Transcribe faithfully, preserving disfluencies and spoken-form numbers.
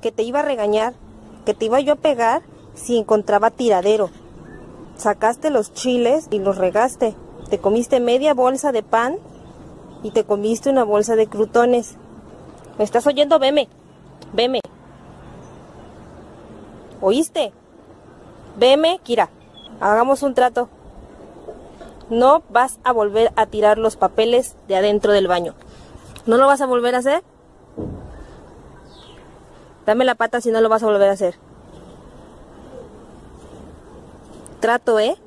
que te iba a regañar, que te iba yo a pegar si encontraba tiradero. Sacaste los chiles y los regaste. Te comiste media bolsa de pan y te comiste una bolsa de crutones. ¿Me estás oyendo? Veme, veme. ¿Oíste? Veme, Kira, hagamos un trato. No vas a volver a tirar los papeles de adentro del baño. ¿No lo vas a volver a hacer? Dame la pata si no lo vas a volver a hacer. Trato, ¿eh?